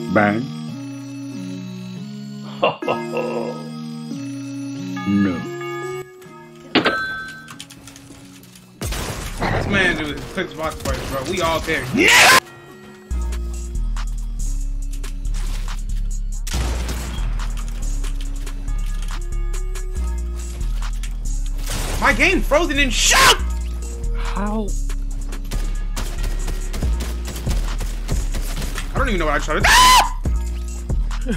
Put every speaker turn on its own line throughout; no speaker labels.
Bang. No.
This man dude clicks box fights, bro. We all there. Yeah! My game frozen in shock!
How?
I don't even know what I tried to do.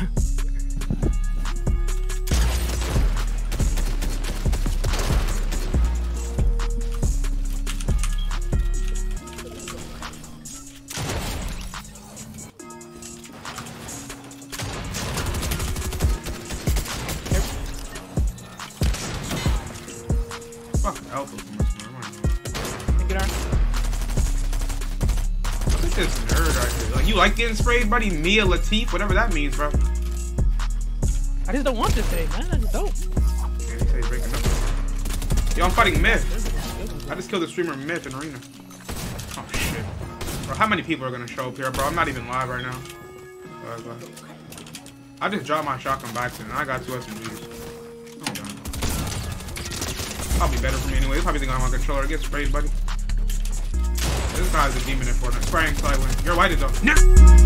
Fucking alpha from this man.
Get on.
Look at this nerd right here. Like, you like getting sprayed, buddy? Mia Latif, whatever that means, bro.
I just don't want this thing, man. I just don't.
Yeah, he's breaking up. Yo, I'm fighting Myth. I just killed the streamer Myth in Arena. Oh shit. Bro, how many people are gonna show up here, bro? I'm not even live right now. I just dropped my shotgun back and I got 2 SMGs. I'm done. Probably better for me anyway. They probably think I'm on controller. Get sprayed, buddy. This guy's a demon in Fortnite. Spraying silent. You're white though. No!